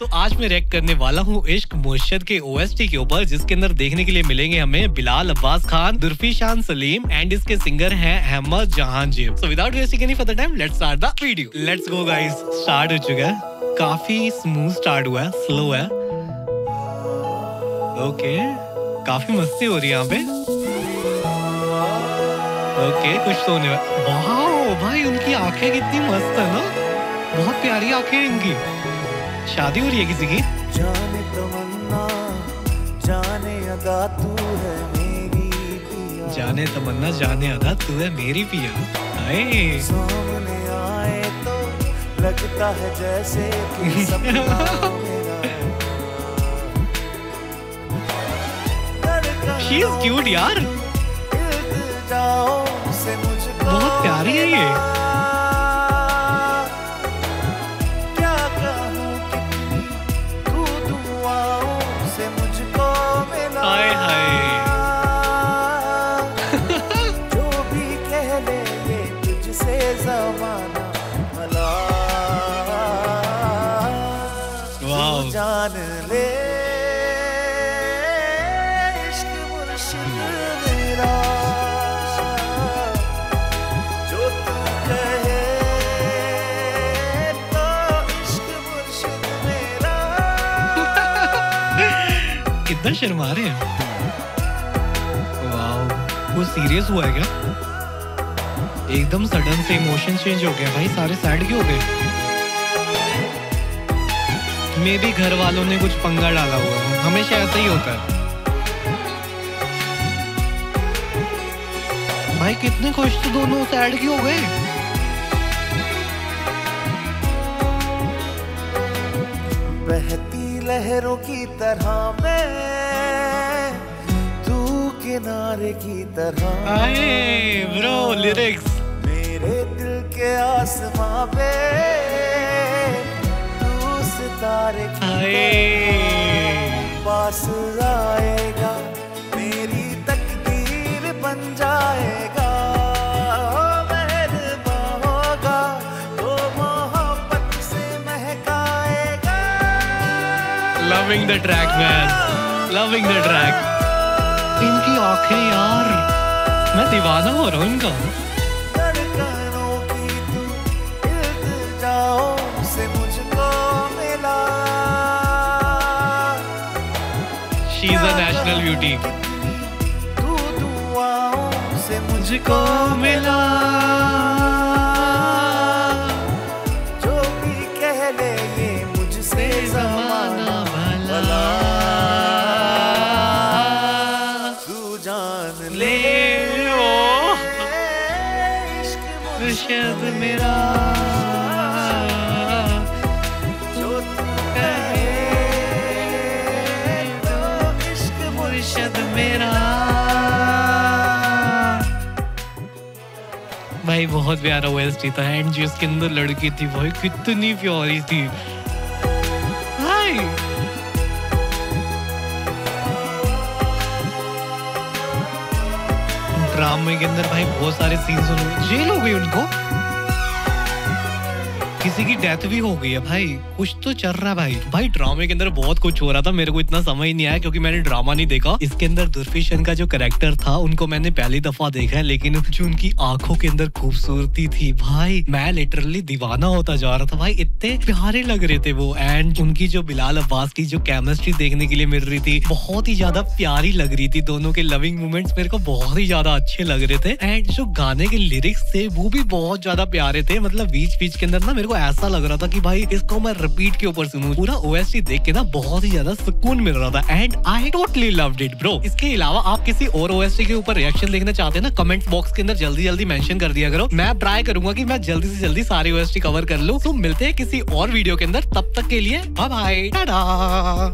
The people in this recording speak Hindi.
तो आज मैं रिएक्ट करने वाला हूँ इश्क मुर्शद के ओएसटी के ऊपर, जिसके अंदर देखने के लिए मिलेंगे हमें बिलाल अब्बास खान, दुर्फिशान सलीम एंड इसके सिंगर हैं Ahmed Jahangir. So without wasting any further time let's start the video. Let's go guys. Start हो चुका है, काफी स्मूथ स्टार्ट हुआ है, स्लो है। ओके, काफी मस्ती हो रही है यहाँ पे। ओके, कुछ तो होने वाला। वाह भाई, उनकी आंखें कितनी मस्त है ना, बहुत प्यारी आंखें इनकी। शादी हो रही है किसी की? जाने तमन्ना जाने अदा तू है मेरी पिया, जाने तमन्ना जाने अदा तू है मेरी पिया। हाय सामने आए तो लगता है जैसे कि सपना मेरा। शी इज क्यूट यार, इल्तिजाओं से मुझको बहुत प्यारी है ये। हाय हाय जो भी कह ले ये तुझसे ज़माना भला, वाह जान ले इश्क मुर्शिद मेरा, जो तू कहे तो इश्क मुर्शिद मेरा। कितना शर्मा रहे हैं। वाह, वो सीरियस हुआ है क्या? एकदम सडन से इमोशन चेंज हो गया भाई, सारे सैड क्यों हो गए? मे भी घर वालों ने कुछ पंगा डाला हुआ है, हमेशा ऐसा ही होता है। भाई कितने खुश थे दोनों, सैड क्यों हो गए? बहती लहरों की तरह मैं, तू किनारे की तरह। Hi bro, lyrics. मेरे दिल के आसमां पे तू सितारे की तरह, पास आएगा मेरी तकदीर बन जाएगा। मेहरबान होगा तो मोहब्बत से महकाएगा। Loving the track man, loving the track। इनकी आंखें यार, मैं दीवाना हो रहा हूँ इनका। धड़कनों की तू इल्तिजाओं से मुझको मिला। She is a national beauty। तू दुआओं से मुझको मिला, जो भी कह ले ये मुझसे ज़माना भला, तू जान ले इश्क मुर्शिद मेरा, जो तू कहे तो इश्क मुर्शिद मेरा। भाई बहुत प्यारा ओएसटी था एंड जिसके अंदर लड़की थी भाई कितनी प्यारी थी। हाय ड्रामे के अंदर भाई बहुत सारे सीन्स हुए, जेल हो गई उनको, किसी की डेथ भी हो गई है भाई, कुछ तो चल रहा है भाई। भाई ड्रामे के अंदर बहुत कुछ हो रहा था, मेरे को इतना समझ नहीं आया क्योंकि मैंने ड्रामा नहीं देखा। इसके अंदर दुर्फिशन का जो कैरेक्टर था उनको मैंने पहली दफा देखा है, लेकिन जो उनकी आंखों के अंदर खूबसूरती थी भाई, मैं लिटरली दीवाना होता जा रहा था भाई, इतने प्यारे लग रहे थे वो। एंड उनकी जो बिलाल अब्बास की जो केमिस्ट्री देखने के लिए मिल रही थी बहुत ही ज्यादा प्यारी लग रही थी। दोनों के लविंग मोमेंट्स मेरे को बहुत ही ज्यादा अच्छे लग रहे थे एंड जो गाने के लिरिक्स थे वो भी बहुत ज्यादा प्यारे थे। मतलब बीच बीच के अंदर ना मेरे को ऐसा लग रहा था कि भाई इसको मैं रिपीट के ऊपर सुनूं। पूरा ओएसटी देख के ना बहुत ही ज्यादा सुकून मिल रहा था and I totally loved it bro. इसके अलावा आप किसी और ओएसटी के ऊपर रिएक्शन देखना चाहते हैं ना, कमेंट बॉक्स के अंदर जल्दी जल्दी मेंशन कर दिया करो। मैं ट्राई करूंगा कि मैं जल्दी से जल्दी सारे ओएसटी कवर कर लूं। तो मिलते हैं किसी और वीडियो के अंदर, तब तक के लिए बाय बाय, टाटा।